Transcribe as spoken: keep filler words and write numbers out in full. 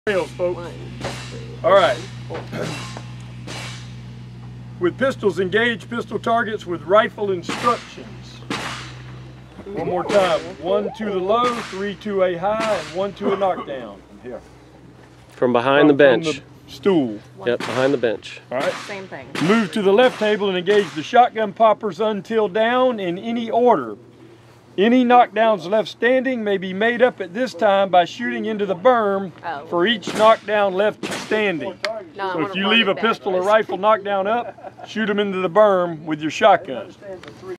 Folks. All right. With pistols engaged, pistol targets with rifle instructions. One more time. One to the low, three to a high, and one to a knockdown. From here. From behind from, the bench. From the stool. Yep, behind the bench. All right. Same thing. Move to the left table and engage the shotgun poppers until down in any order. Any knockdowns left standing may be made up at this time by shooting into the berm oh. for each knockdown left standing. No, so if you leave a pistol or rifle knockdown up, shoot them into the berm with your shotgun.